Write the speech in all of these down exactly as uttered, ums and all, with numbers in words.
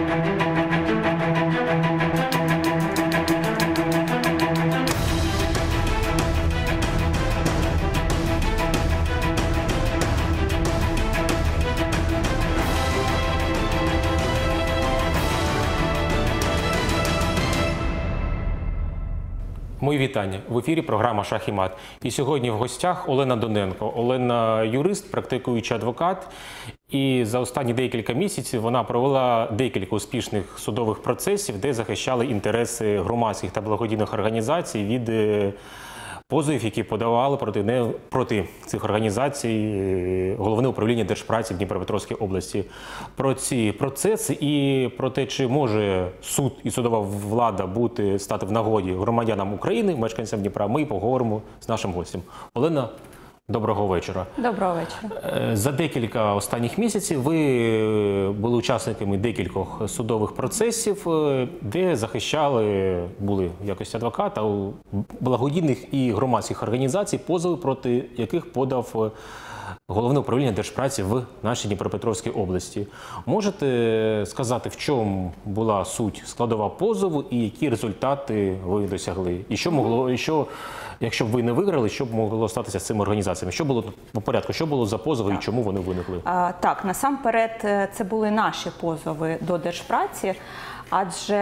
Мої вітання. В ефірі програма «Шах і мат». І сьогодні в гостях Олена Доненко. Олена – юрист, практикуючий адвокат. І за останні декілька місяців вона провела декілька успішних судових процесів, де захищали інтереси громадських та благодійних організацій від позовів, які подавали проти, не, проти цих організацій Головне управління Держпраці в Дніпропетровській області. Про ці процеси і про те, чи може суд і судова влада бути, стати в нагоді громадянам України, мешканцям Дніпра, ми поговоримо з нашим гостем. Олена, доброго вечора. Доброго вечора. За декілька останніх місяців ви були учасниками декількох судових процесів, де захищали, були в якості адвоката, у благодійних і громадських організацій, позови, проти яких подав Головне управління Держпраці в нашій Дніпропетровській області. Можете сказати, в чому була суть складова позову і які результати ви досягли? І що могло, і що, якщо б ви не виграли, що б могло статися з цими організаціями? Що було по порядку? Що було за позови так. і чому вони виникли? А, так, насамперед, це були наші позови до Держпраці. Адже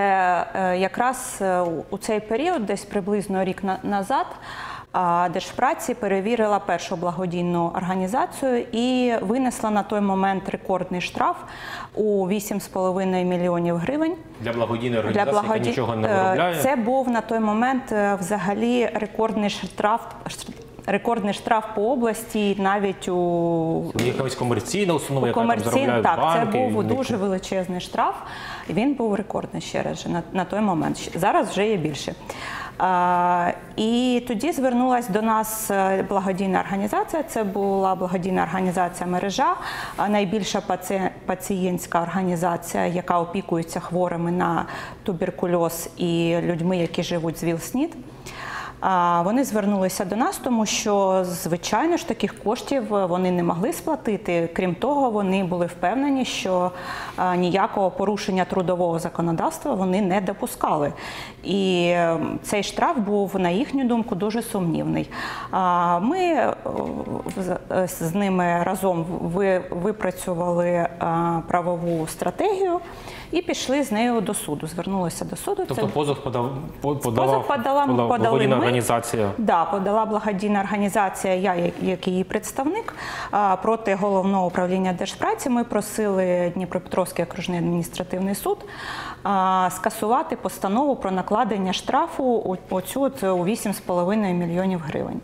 якраз у цей період, десь приблизно рік назад, Держпраці перевірила першу благодійну організацію і винесла на той момент рекордний штраф у вісім з половиною мільйонів гривень. Для благодійної організації, Для благоді... яка нічого не виробляє? Це був на той момент взагалі рекордний штраф, рекордний штраф по області, навіть у... Якась комерційна установа, яка комерційна, там заробляє так, банки? Це був дуже величезний штраф. Він був рекордний ще раз на, на той момент. Зараз вже є більше. А, і тоді звернулася до нас благодійна організація. Це була благодійна організація «Мережа», найбільша паці... пацієнтська організація, яка опікується хворими на туберкульоз і людьми, які живуть з ВІЛ-СНІД. Вони звернулися до нас, тому що, звичайно ж, таких коштів вони не могли сплатити. Крім того, вони були впевнені, що ніякого порушення трудового законодавства вони не допускали. І цей штраф був, на їхню думку, дуже сумнівний. Ми з ними разом випрацювали правову стратегію і пішли з нею до суду, звернулися до суду. Тобто Це... позов подав, подала, позов подала, подала подали благодійна ми. організація? Да, подала благодійна організація, я як її представник, проти Головного управління Держпраці. Ми просили Дніпропетровський окружний адміністративний суд скасувати постанову про накладення штрафу оцю у вісім з половиною мільйонів гривень.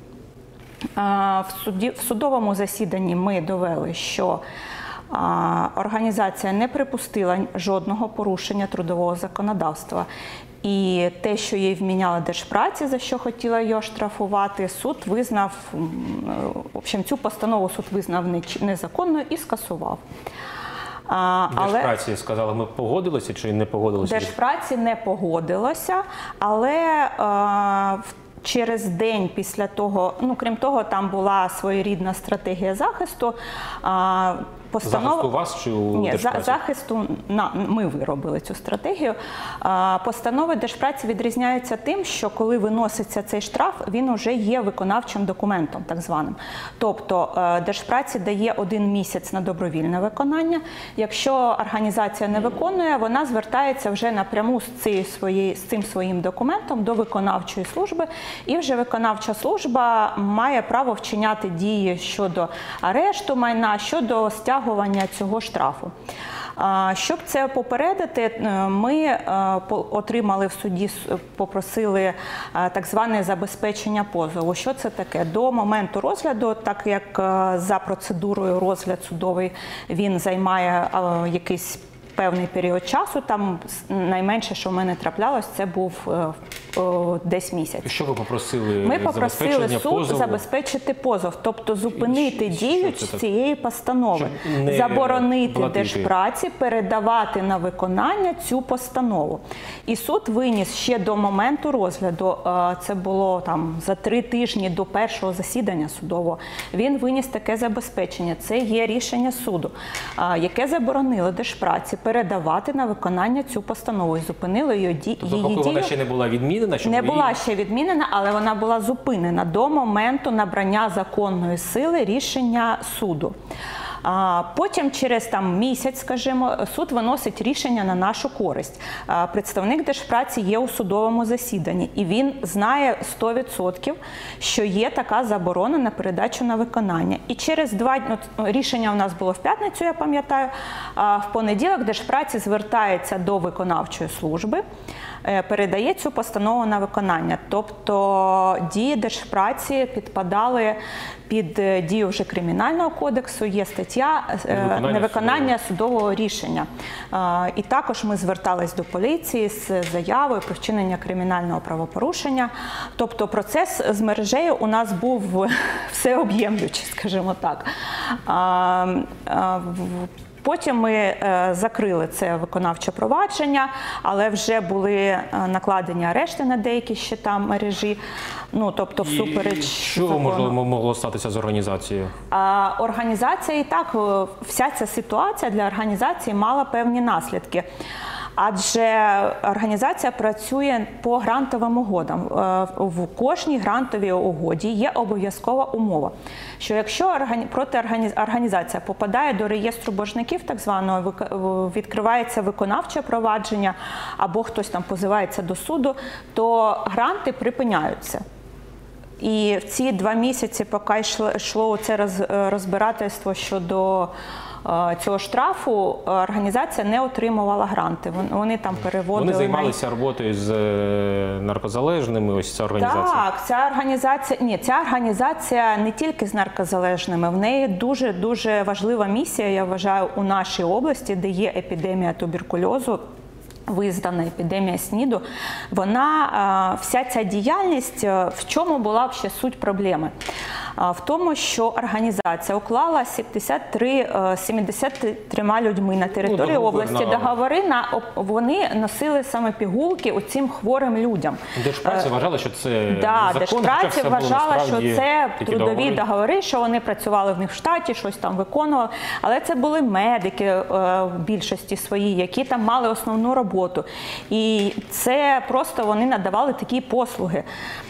В, суді, в судовому засіданні ми довели, що організація не припустила жодного порушення трудового законодавства. І те, що їй вміняла Держпраці, за що хотіла її штрафувати, суд визнав, в общем, цю постанову суд визнав незаконною і скасував. Держпраці сказали, ми погодилися чи не погодилися? Держпраці не погодилося, але в через день після того, ну, крім того, там була своєрідна стратегія захисту. Постанова... Захисту вас чи у Ні, Держпраці? захисту, на, ми виробили цю стратегію. Постанови Держпраці відрізняються тим, що коли виноситься цей штраф, він вже є виконавчим документом, так званим. Тобто Держпраці дає один місяць на добровільне виконання. Якщо організація не виконує, вона звертається вже напряму з, цією своєю, з цим своїм документом до виконавчої служби. І вже виконавча служба має право вчиняти дії щодо арешту майна, щодо стягування цього штрафу. Щоб це попередити, ми отримали в суді, попросили так зване забезпечення позову. Що це таке? До моменту розгляду, так як за процедурою розгляд судовий він займає якийсь певний період часу, там найменше, що в мене траплялось, це був о, десь місяць. Що ви попросили? Ми попросили суд позову? забезпечити позов, тобто зупинити І дію що це цієї постанови, не заборонити платити. Держпраці передавати на виконання цю постанову. І суд виніс ще до моменту розгляду, е, це було там за три тижні до першого засідання судового, він виніс таке забезпечення. Це є рішення суду, е, яке заборонило Держпраці передавати на виконання цю постанову і зупинило її, ді... Тобто, її поки дію. вона ще не була відмінена, щоб Не її- була ще відмінена, але вона була зупинена до моменту набрання законної сили рішення суду. А потім через там місяць, скажімо, суд виносить рішення на нашу користь. А представник Держпраці є у судовому засіданні, і він знає сто відсотків, що є така заборона на передачу на виконання. І через два дні, от, рішення у нас було в п'ятницю, я пам'ятаю, а в понеділок Держпраці звертається до виконавчої служби, передає цю постанову на виконання. Тобто дії Держпраці підпадали під дію вже Кримінального кодексу, є стаття Невиконання невиконання судового рішення. І також ми звертались до поліції з заявою про вчинення кримінального правопорушення. Тобто процес з мережею у нас був всеоб'ємлючий, скажімо так. Потім ми е, закрили це виконавче провадження, але вже були е, накладені арешти на деякі щита мережі. Ну, тобто, всупереч І що закону. могло, могло статися з організацією? А, організація і так, вся ця ситуація для організації мала певні наслідки. Адже організація працює по грантовим угодам. В кожній грантовій угоді є обов'язкова умова, що якщо протиорганізація попадає до реєстру боржників, так званого, відкривається виконавче провадження або хтось там позивається до суду, то гранти припиняються. І в ці два місяці, поки йшло, йшло це розбирательство щодо цього штрафу, організація не отримувала гранти. Вони там переводили... Вони займалися на... роботою з наркозалежними, ось ця організація? Так, ця організація, ні, ця організація не тільки з наркозалежними, в неї дуже-дуже важлива місія, я вважаю, у нашій області, де є епідемія туберкульозу, визнана епідемія СНІДу, вона, вся ця діяльність, в чому була ще суть проблеми? В тому, що організація уклала сімдесят три, сімдесят трьома людьми на території ну, області на... договори, на, вони носили саме пігулки оцим хворим людям. Держпраця вважала, що це да, закон, Держпраця вважала, що це трудові договори. договори, що вони працювали в них в штаті, щось там виконували. Але це були медики в більшості своїй, які там мали основну роботу. І це просто вони надавали такі послуги.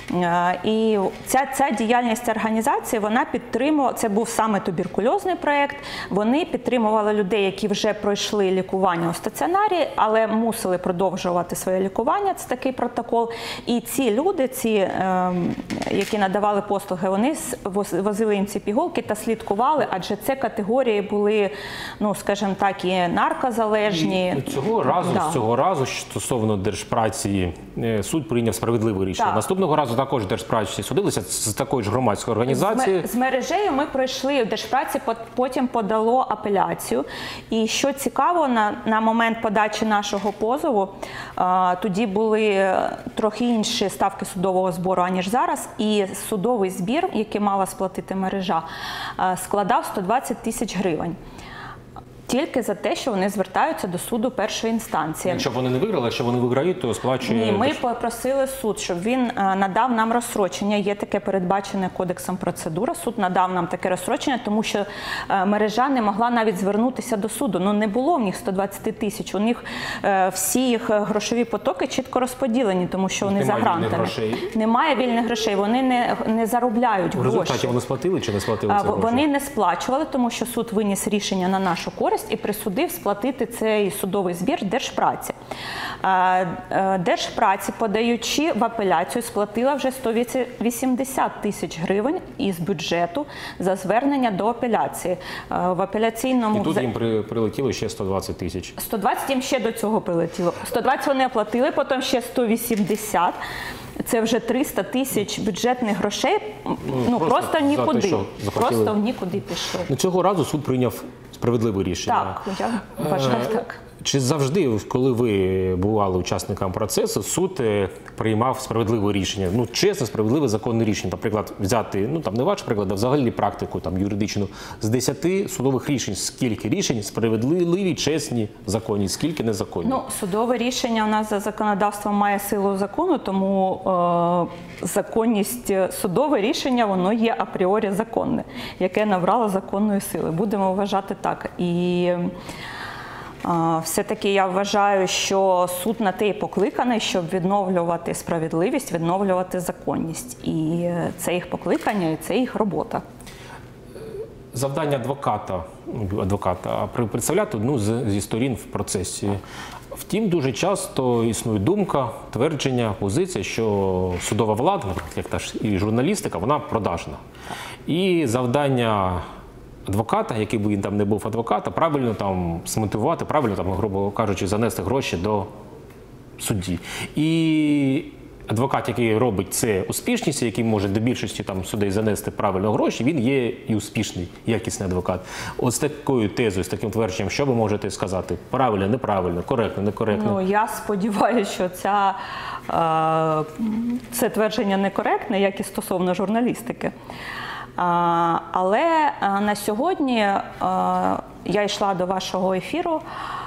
І ця, ця діяльність організації, вона підтримувала, це був саме туберкульозний проєкт, вони підтримували людей, які вже пройшли лікування у стаціонарі, але мусили продовжувати своє лікування, це такий протокол. І ці люди, ці, які надавали послуги, вони возили їм ці пігулки та слідкували, адже це категорії були, ну, скажімо так, і наркозалежні. І цього разу, да. з цього разу, стосовно Держпраці, суд прийняв справедливе рішення. Так. Наступного разу також Держпраці судилися з такої ж громадської організації. З мережею ми пройшли, Держпраці потім подало апеляцію. І що цікаво, на, на момент подачі нашого позову, а, тоді були трохи інші ставки судового збору, аніж зараз. І судовий збір, який мала сплатити мережа, а, складав сто двадцять тисяч гривень. Тільки за те, що вони звертаються до суду першої інстанції. Якщо вони не виграли, якщо вони виграють, то сплачує... Ні, ми попросили суд, щоб він надав нам розстрочення. Є таке передбачене кодексом процедура. Суд надав нам таке розстрочення, тому що мережа не могла навіть звернутися до суду. Ну, не було в них сто двадцять тисяч. У них всі їх грошові потоки чітко розподілені, тому що вони за грантами. Немає вільних грошей. Вони не, не заробляють гроші. В результаті вони сплатили чи не сплатили ці гроші? Вони не сплачували, тому що суд виніс рішення на нашу користь і присудив сплатити цей судовий збір Держпраці. Держпраці, подаючи в апеляцію, сплатила вже сто вісімдесят тисяч гривень із бюджету за звернення до апеляції. В апеляційному... І тут їм прилетіло ще сто двадцять тисяч. сто двадцять їм ще до цього прилетіло. сто двадцять вони оплатили, потім ще сто вісімдесят. Це вже триста тисяч бюджетних грошей, ну, ну просто, просто нікуди. Те, просто в нікуди пішло. Ну, цього разу суд прийняв справедливе рішення. Так, я вважаю так. Чи завжди, коли ви бували учасником процесу, суд е, приймав справедливе рішення? Ну, чесне, справедливе, законне рішення. Наприклад, взяти, ну там не ваш приклад, а взагалі практику там юридичну. З десяти судових рішень, скільки рішень справедливі, чесні, законні, скільки незаконні? Ну, судове рішення у нас за законодавством має силу закону, тому е, законність судове рішення, воно є апріорі законне, яке набрало законної сили. Будемо вважати так. І все-таки я вважаю, що суд на те і покликаний, щоб відновлювати справедливість, відновлювати законність. І це їх покликання, і це їх робота. Завдання адвоката, адвоката представляти одну з, зі сторін в процесі. Втім, дуже часто існує думка, твердження, позиція, що судова влада, як та ж і журналістика, вона продажна. І завдання адвоката, який би він там не був адвоката, правильно там змотивувати, правильно там, грубо кажучи, занести гроші до судді. І адвокат, який робить це успішність, який може до більшості там судей занести правильно гроші, він є і успішний, якісний адвокат. От з такою тезою, з таким твердженням, що ви можете сказати? Правильно, неправильно, коректно, некоректно? Ну, я сподіваюся, що ця, е, це твердження некоректне, як і стосовно журналістики. Але на сьогодні я йшла до вашого ефіру.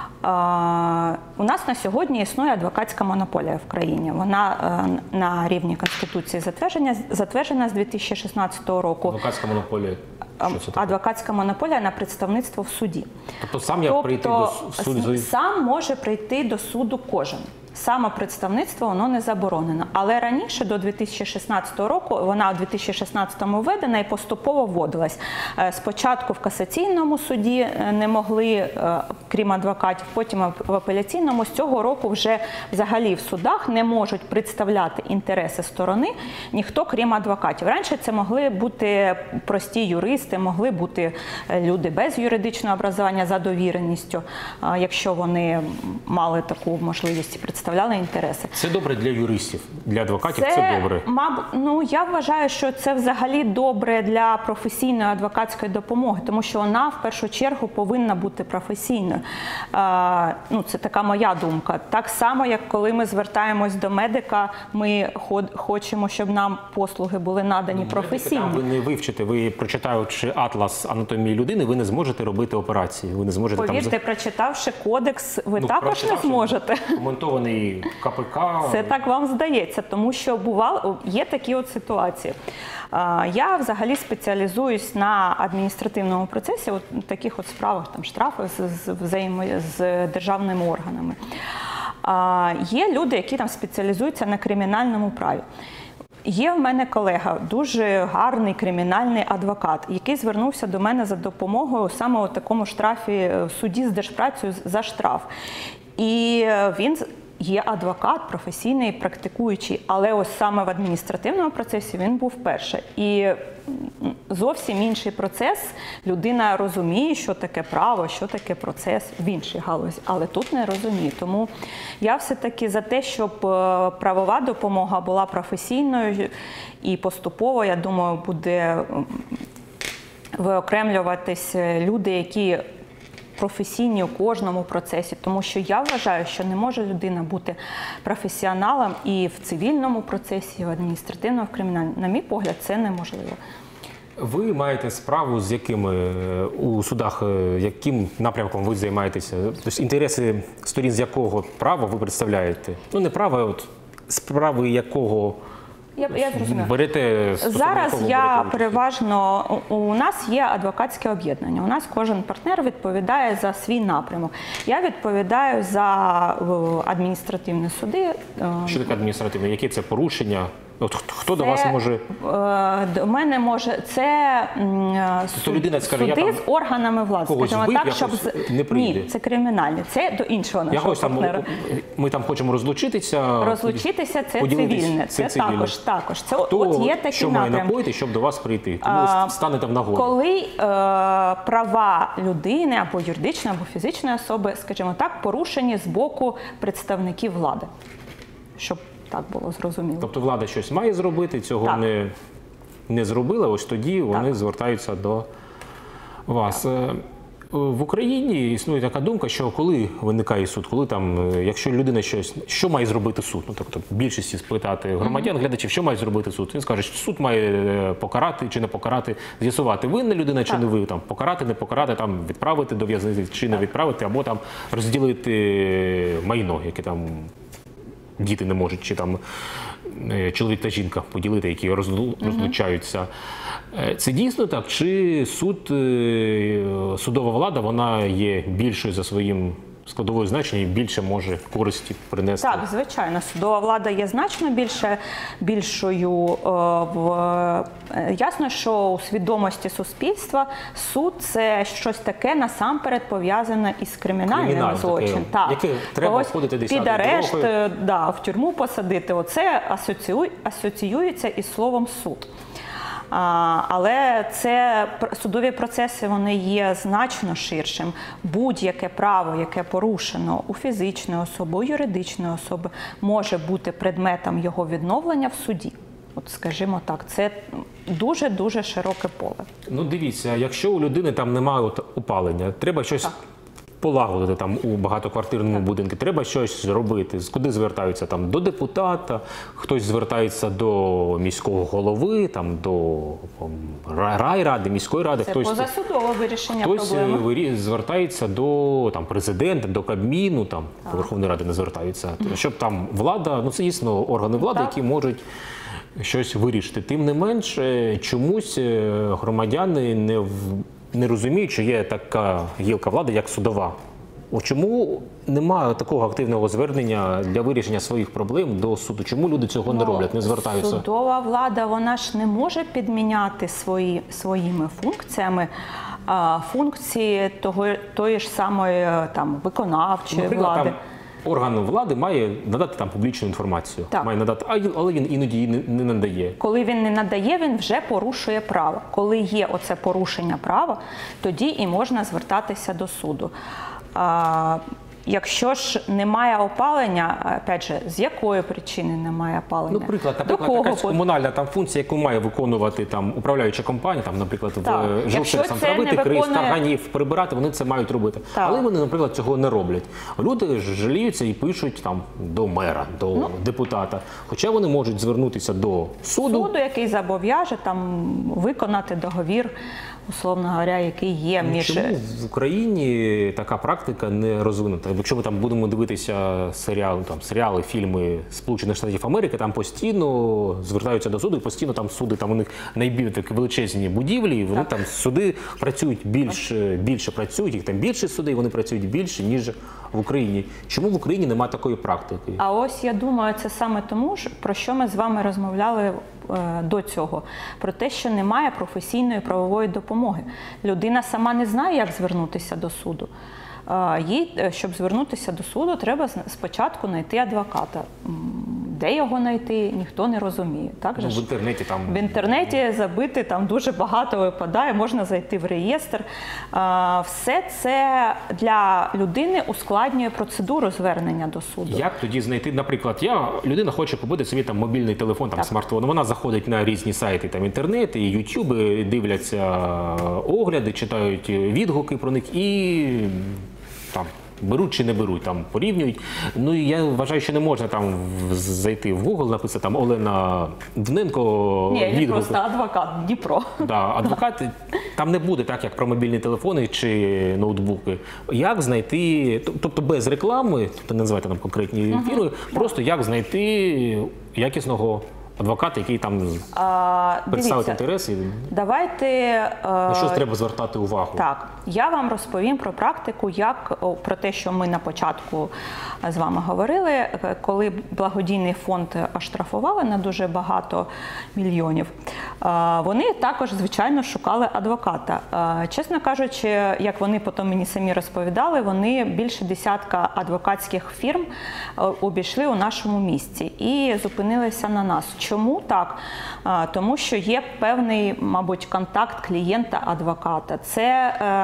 У нас на сьогодні існує адвокатська монополія в країні. Вона на рівні Конституції затверджена, затверджена з дві тисячі шістнадцятого року. Адвокатська монополія. Що це таке? Адвокатська монополія на представництво в суді. Тобто сам як прийти до суду? Сам може прийти до суду кожен. Самопредставництво, воно не заборонено. Але раніше, до дві тисячі шістнадцятого року, вона у дві тисячі шістнадцятому введена і поступово вводилась. Спочатку в касаційному суді не могли, крім адвокатів, потім в апеляційному. З цього року вже взагалі в судах не можуть представляти інтереси сторони ніхто, крім адвокатів. Раніше це могли бути прості юристи, могли бути люди без юридичного образування за довіреністю, якщо вони мали таку можливість представляти. Представляли інтереси. Це добре для юристів, для адвокатів це, це добре? Мабуть, ну, я вважаю, що це взагалі добре для професійної адвокатської допомоги, тому що вона в першу чергу повинна бути професійною. А, ну, це така моя думка. Так само, як коли ми звертаємось до медика, ми ход, хочемо, щоб нам послуги були надані ну, професійно. Ви не вивчите, ви прочитаючи атлас анатомії людини, ви не зможете робити операції. Ви не зможете Повірте, там... прочитавши кодекс, ви ну, також не зможете. Коментований КПК. Це так вам здається, тому що бувало, є такі от ситуації. Я взагалі спеціалізуюсь на адміністративному процесі, от таких от справах, там штрафи з, з, взаємо, з державними органами. Є люди, які там спеціалізуються на кримінальному праві. Є в мене колега, дуже гарний кримінальний адвокат, який звернувся до мене за допомогою саме у такому штрафі в суді з держпрацею за штраф. І він є адвокат, професійний, практикуючий, але ось саме в адміністративному процесі він був вперше. І зовсім інший процес, людина розуміє, що таке право, що таке процес в іншій галузі, але тут не розуміє. Тому я все-таки за те, щоб правова допомога була професійною і поступово, я думаю, буде виокремлюватись люди, які професійні у кожному процесі, тому що я вважаю, що не може людина бути професіоналом і в цивільному процесі, і в адміністративному, і в кримінальному. На мій погляд, це неможливо. Ви маєте справу з якими у судах, яким напрямком ви займаєтеся? Тобто інтереси сторін з якого права ви представляєте? Ну не права, а от справи якого Я, я зрозуміла. Берете, Зараз я переважно, у нас є адвокатське об'єднання, у нас кожен партнер відповідає за свій напрямок. Я відповідаю за адміністративні суди. Що таке адміністративне? Які це порушення? От хто це, до вас може? До мене може, це суд, людина скаже, суди я там з органами влади. Скажімо збив, так, щоб не Ні, це кримінальне. Це до іншого нашого там, партнера. Ми там хочемо розлучитися. Розлучитися – це цивільне. Це, це цивільне. також. також. Це, хто, от є такі що напрямки. має напоїти, щоб до вас прийти? Тому а, станете в нагоді. Коли е, права людини або юридичної, або фізичної особи, скажімо так, порушені з боку представників влади. Щоб так було зрозуміло. Тобто влада щось має зробити, цього не, не зробила, ось тоді вони так. звертаються до вас. В Україні існує така думка, що коли виникає суд, коли там, якщо людина щось, що має зробити суд? Ну, тобто більшості спитати громадян, глядачів, що має зробити суд? Він скаже, що суд має покарати чи не покарати, з'ясувати, винна людина чи не ви, там, покарати, не покарати, там, відправити до в'язниці чи не відправити, або там розділити майно, яке там діти не можуть, чи там чоловік та жінка поділити, які розлучаються. Це дійсно так? Чи суд, судова влада, вона є більшою за своїм складовою значенням і більше може користі принести? Так, звичайно, судова влада є значно більше, більшою. Е, в, е, ясно, що у свідомості суспільства суд – це щось таке насамперед пов'язане із кримінальним Кримінальне злочином. таке, яке треба когось входити десь під арешт, дорогою. да, в тюрму посадити. Оце асоціює, асоціюється із словом суд. А, але це судові процеси, вони є значно ширшим. Будь-яке право, яке порушено у фізичної особи, у юридичної особи, може бути предметом його відновлення в суді. От, скажімо так, це дуже-дуже широке поле. Ну, дивіться, якщо у людини там немає от опалення, треба щось Так. полагодити там у багатоквартирному так. будинку, треба щось зробити. Куди звертаються? Там до депутата, хтось звертається до міського голови, там до райради, міської ради. Це хтось позасудове вирішення хтось проблеми. звертається до там президента, до Кабміну, там до Верховної Ради не звертаються, щоб там влада, ну це дійсно органи влади, так. які можуть щось вирішити. Тим не менш, чомусь громадяни не в не розуміють, що є така гілка влади, як судова. Чому немає такого активного звернення для вирішення своїх проблем до суду? Чому люди цього ну, не роблять, не звертаються? Судова влада, вона ж не може підміняти свої, своїми функціями а, функції того, тої ж самої там, виконавчої Наприклад, влади. Там орган влади має надати там публічну інформацію, Так. має надати, але він іноді її не, не надає. Коли він не надає, він вже порушує право. Коли є оце порушення права, тоді і можна звертатися до суду. А, якщо ж немає опалення, опять же, з якої причини немає опалення? Ну, приклад, до наприклад, кого? якась комунальна там функція, яку має виконувати там управляюча компанія, там, наприклад, Так. в жилсервіс там травити виконує... криз, тарганів, прибирати, вони це мають робити. Так. Але вони, наприклад, цього не роблять. Люди жаліються і пишуть там до мера, до ну, депутата. Хоча вони можуть звернутися до суду. Суду, який зобов'яже там виконати договір, условно говоря, який є між... Чому в Україні така практика не розвинута? Якщо ми там будемо дивитися серіали, там, серіали, фільми Сполучених Штатів Америки, там постійно звертаються до суду, і постійно там суди, там у них найбільш такі величезні будівлі, і вони так. там суди працюють більше, більше працюють, їх там більше судей, вони працюють більше, ніж в Україні. Чому в Україні немає такої практики? А ось, я думаю, це саме тому, про що ми з вами розмовляли е, до цього. Про те, що немає професійної правової допомоги. Людина сама не знає, як звернутися до суду. Е, їй, щоб звернутися до суду, треба спочатку знайти адвоката. Де його знайти, ніхто не розуміє. Так же Ну, ж? в інтернеті там... В інтернеті забити там дуже багато випадає, можна зайти в реєстр. А, все це для людини ускладнює процедуру звернення до суду. Як тоді знайти, наприклад, я, людина хоче купити собі там мобільний телефон, там, смартфон, вона заходить на різні сайти, там, інтернет, і ютюби, дивляться огляди, читають відгуки про них і там беруть чи не беруть, там порівнюють. Ну і я вважаю, що не можна там зайти в Google, написати там Олена Доненко відгук. Ні, просто адвокат Дніпро. Да, адвокат там не буде так, як про мобільні телефони чи ноутбуки. Як знайти, тобто без реклами, тобто не називайте нам конкретні фірми, угу. просто як знайти якісного адвокат, який там а, представить інтереси? Давайте... На що треба звертати увагу? Так, я вам розповім про практику, як, про те, що ми на початку з вами говорили, коли благодійний фонд оштрафували на дуже багато мільйонів, вони також, звичайно, шукали адвоката. Чесно кажучи, як вони потім мені самі розповідали, вони більше десятка адвокатських фірм обійшли у нашому місті і зупинилися на нас. Чому так? Тому що є певний, мабуть, контакт клієнта-адвоката. Це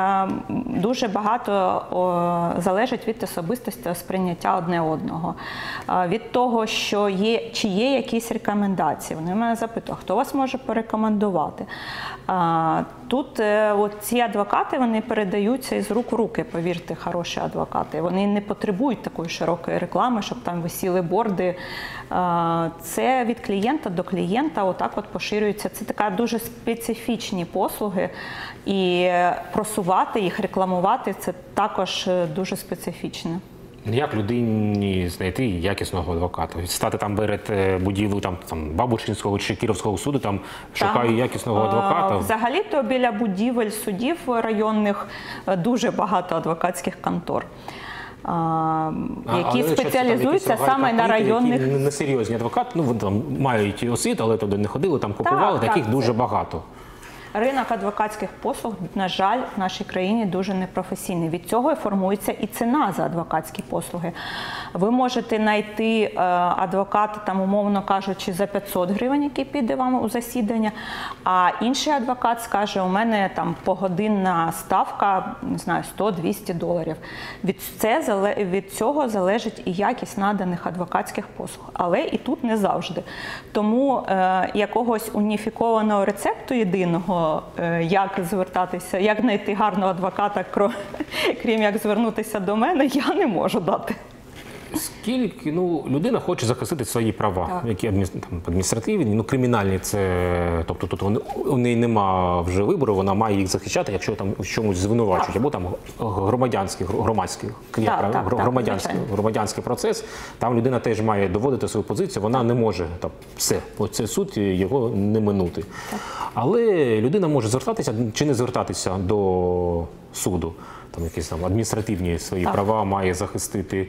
е, дуже багато о, залежить від особистості сприйняття одне одного. Е, від того, що є, чи є якісь рекомендації. Вони мене запитують, хто вас може порекомендувати. Е, тут е, от ці адвокати, вони передаються із рук в руки, повірте, хороші адвокати. Вони не потребують такої широкої реклами, щоб там висіли борди. Е, це від клієнта до клієнта отак от поширюється. Це така дуже специфічні послуги, і просувати їх, рекламувати – це також дуже специфічне. Як людині знайти якісного адвоката? Стати там перед будівлею там, там, Бабушкінського чи Кіровського суду, там шукаю якісного адвоката? Взагалі-то біля будівель судів районних дуже багато адвокатських контор, а, які а, спеціалізуються саме на районних... Які несерйозні адвокати, ну вони там мають освіту, але туди не ходили, там купували, так, таких так, дуже це... багато. Ринок адвокатських послуг, на жаль, в нашій країні дуже непрофесійний. Від цього і формується і ціна за адвокатські послуги. Ви можете знайти адвоката, там, умовно кажучи, за п'ятсот гривень, який піде вам у засідання, а інший адвокат скаже, у мене там погодинна ставка, не знаю, сто-двісті доларів. Від, це, від цього залежить і якість наданих адвокатських послуг. Але і тут не завжди. Тому е, якогось уніфікованого рецепту єдиного, як звертатися, як знайти гарного адвоката, крім як звернутися до мене, я не можу дати. Скільки, ну, людина хоче захистити свої права, так. які там, адміністративні, ну, кримінальні, це, тобто тут вони, у неї нема вже вибору, вона має їх захищати, якщо там в чомусь звинувачують, або там громадянський, громадський, так, так, так, громадянський, так, громадянський процес, там людина теж має доводити свою позицію, вона так. не може, там, все, оцей суд його не минути. Так. Але людина може звертатися чи не звертатися до суду, там якісь там адміністративні свої так. права має захистити.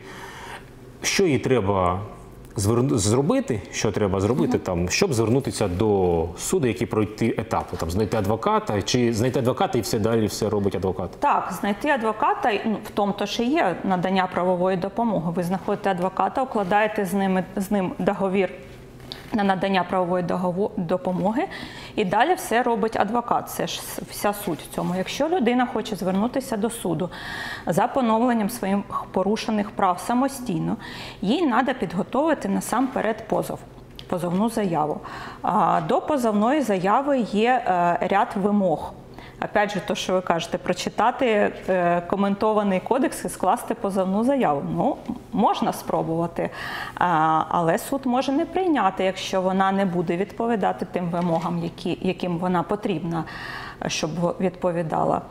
Що їй треба зробити, що треба зробити mm-hmm. там, щоб звернутися до суду, які пройти етапи, там знайти адвоката, чи знайти адвоката і все далі все робить адвокат? Так, знайти адвоката, ну, в тому то ще є надання правової допомоги. Ви знаходите адвоката, укладаєте з ним, з ним договір на надання правової допомоги, і далі все робить адвокат. Це ж вся суть в цьому. Якщо людина хоче звернутися до суду за поновленням своїх порушених прав самостійно, їй треба підготовити насамперед позов, позовну заяву. До позовної заяви є ряд вимог. Опять же, то, що ви кажете, прочитати е, коментований кодекс і скласти позовну заяву. Ну, можна спробувати, а, але суд може не прийняти, якщо вона не буде відповідати тим вимогам, які, яким вона потрібна, щоб відповідала.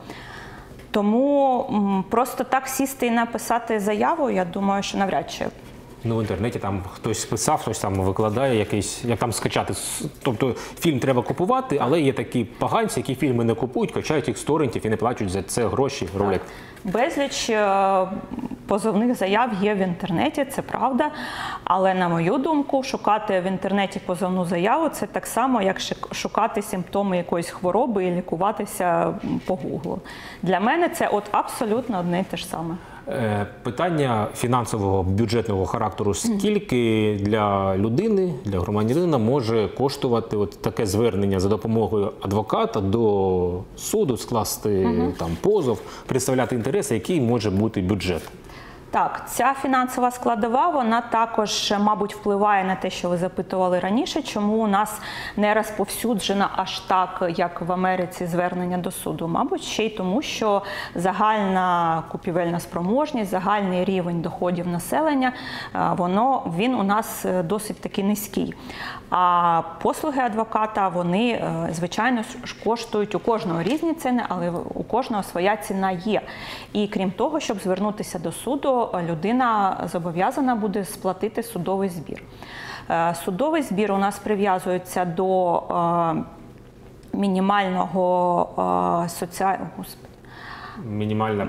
Тому м, просто так сісти і написати заяву, я думаю, що навряд чи. Ну, в інтернеті там хтось писав, хтось там викладає якийсь, як там скачати. Тобто фільм треба купувати, але є такі поганці, які фільми не купують, качають їх з торрентів і не плачуть за це гроші, роблять. Безліч позовних заяв є в інтернеті, це правда. Але, на мою думку, шукати в інтернеті позовну заяву – це так само, як шукати симптоми якоїсь хвороби і лікуватися по гуглу. Для мене це от абсолютно одне і те ж саме. Питання фінансового, бюджетного характеру. Скільки для людини, для громадянина може коштувати от таке звернення за допомогою адвоката до суду, скласти угу. там позов, представляти інтереси, який може бути бюджет? Так, ця фінансова складова, вона також, мабуть, впливає на те, що ви запитували раніше, чому у нас не розповсюджена аж так, як в Америці, звернення до суду. Мабуть, ще й тому, що загальна купівельна спроможність, загальний рівень доходів населення, воно, він у нас досить таки низький. А послуги адвоката, вони, звичайно, коштують у кожного різні ціни, але у кожного своя ціна є. І крім того, щоб звернутися до суду, людина зобов'язана буде сплатити судовий збір. Судовий збір у нас прив'язується до мінімального соціального... Мінімальна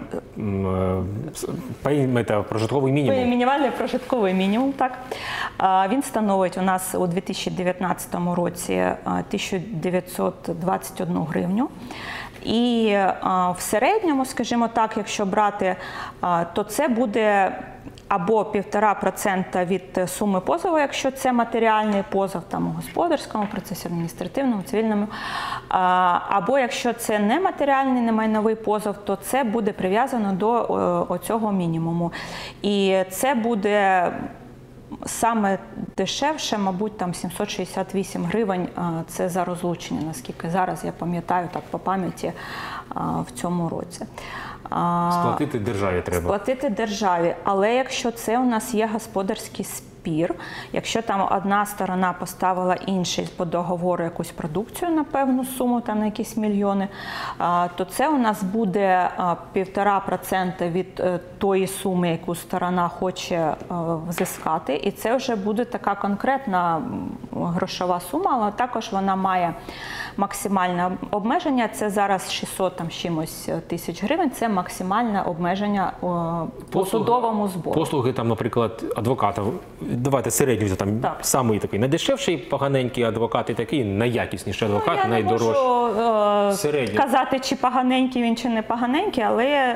прожитковий мінімум. Мінімальний прожитковий мінімум, так. Він становить у нас у дві тисячі дев'ятнадцятому році тисячу дев'ятсот двадцять одну гривню. І в середньому, скажімо так, якщо брати, то це буде або півтора процента від суми позову, якщо це матеріальний позов там, у господарському процесі, адміністративному, цивільному. Або якщо це не матеріальний, не майновий позов, то це буде прив'язано до оцього мінімуму. І це буде саме дешевше, мабуть, там сімсот шістдесят вісім гривень, це за розлучення, наскільки зараз я пам'ятаю так по пам'яті в цьому році. Сплатити державі треба. Сплатити державі, але якщо це у нас є господарський спір, якщо там одна сторона поставила іншій по договору якусь продукцію на певну суму, там на якісь мільйони, то це у нас буде півтора процента від тої суми, яку сторона хоче взискати, і це вже буде така конкретна грошова сума, але також вона має максимальне обмеження, це зараз шістсот там чимось тисяч гривень, це максимальне обмеження по судовому збору. Послуги, там, наприклад, адвоката, давайте середню, там самий такий найдешевший поганенький адвокат і такий найякісніший адвокат, ну, найдорожчий. Я не можу казати, чи поганенький він, чи не поганенький, але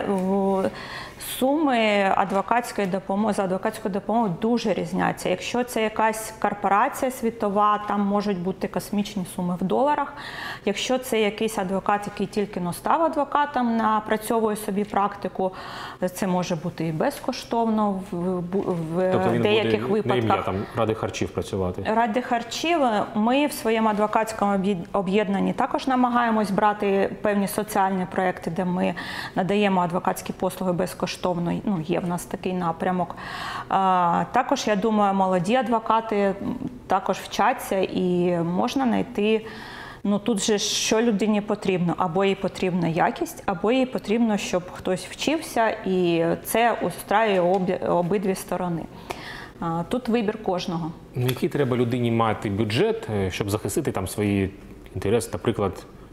суми адвокатської допомоги, за адвокатську допомогу дуже різняться. Якщо це якась корпорація світова, там можуть бути космічні суми в доларах. Якщо це якийсь адвокат, який тільки но став адвокатом, напрацьовує собі практику, це може бути і безкоштовно в, в тобто він деяких буде випадках. На ім'я, там, Ради харчів працювати? Ради харчів. Ми в своєму адвокатському об'єднанні також намагаємось брати певні соціальні проекти, де ми надаємо адвокатські послуги безкоштовно. Ну, є в нас такий напрямок. А, також, я думаю, молоді адвокати також вчаться і можна знайти, ну тут же що людині потрібно, або їй потрібна якість, або їй потрібно, щоб хтось вчився, і це устраює обі, обидві сторони. А, тут вибір кожного. Який треба людині мати бюджет, щоб захистити там свої інтереси, наприклад,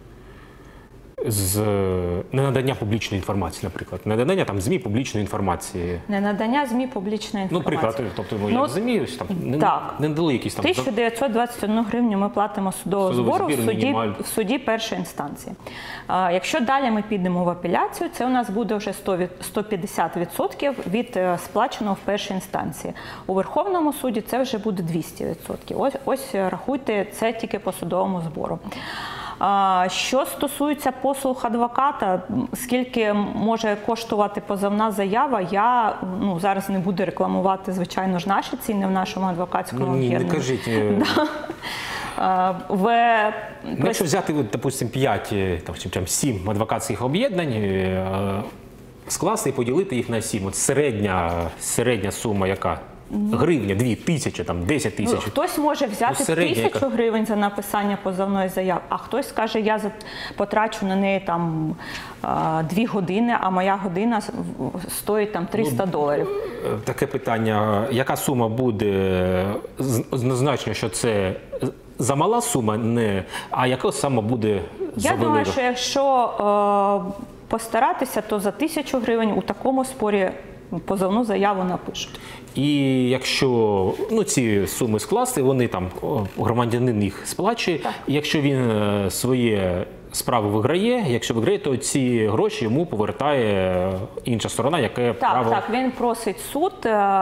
з ненадання публічної інформації, наприклад. Ненадання там ЗМІ публічної інформації. Ненадання ЗМІ публічної інформації. Ну, приклад, тобто, ну, ну, як ЗМІ, там, не, так. не дали якісь там... тисячу дев'ятсот двадцять одну гривню ми платимо судового збору в суді, в суді першої інстанції. А, якщо далі ми підемо в апеляцію, це у нас буде вже сто п'ятдесят відсотків від сплаченого в першій інстанції. У Верховному суді це вже буде двісті відсотків. Ось, ось рахуйте, це тільки по судовому збору. Що стосується послуг адвоката, скільки може коштувати позовна заява, я ну, зараз не буду рекламувати, звичайно ж, наші ціни в нашому адвокатському ну, ні, об'єднанні. Не кажіть. Да. В... Ну, якщо взяти, допустимо, п'ять, там, сім адвокатських об'єднань, скласти і поділити їх на сім. От середня, середня сума яка? Гривня, дві тисячі, там, десять тисяч. Хтось може взяти ну, тисячу гривень за написання позовної заяви, а хтось скаже, я потрачу на неї там дві години, а моя година стоїть там триста доларів. Таке питання, яка сума буде, однозначно, що це замала сума, не, а яка саме буде за Я велика? думаю, що якщо е, постаратися, то за тисячу гривень у такому спорі позовну заяву напишуть. І якщо ну, ці суми скласти, вони там, громадянин їх сплачує, так. І якщо він своє справи виграє, якщо виграє, то ці гроші йому повертає інша сторона, яке так, право... Так, так, він просить суд,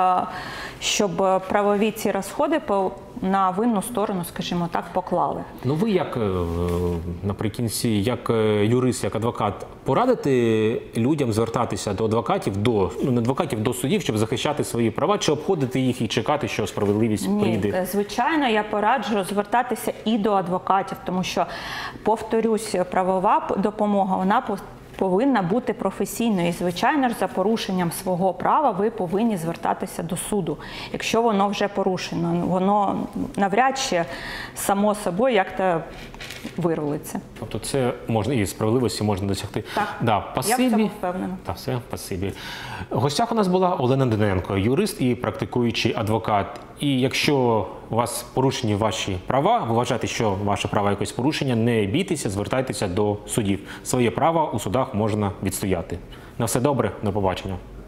щоб правові ці розходи на винну сторону, скажімо так, поклали. Ну ви як, наприкінці, як юрист, як адвокат, порадите людям звертатися до адвокатів, до, ну не адвокатів, до судів, щоб захищати свої права, чи обходити їх і чекати, що справедливість Ні, прийде? Звичайно, я пораджу звертатися і до адвокатів, тому що, повторюсь, правова допомога, вона повинна бути професійною. І, звичайно ж, за порушенням свого права ви повинні звертатися до суду. Якщо воно вже порушено, воно навряд чи само собою як-то вирулиться. Тобто це можна, і справедливості можна досягти. Так, да, пасибі. я в цьому впевнена. Так, все, спасибі. В гостях у нас була Олена Доненко, юрист і практикуючий адвокат. І якщо у вас порушені ваші права, ви вважаєте, що ваше право якось порушення, не бійтеся, звертайтеся до судів. Своє право у судах можна відстояти. На все добре, до побачення.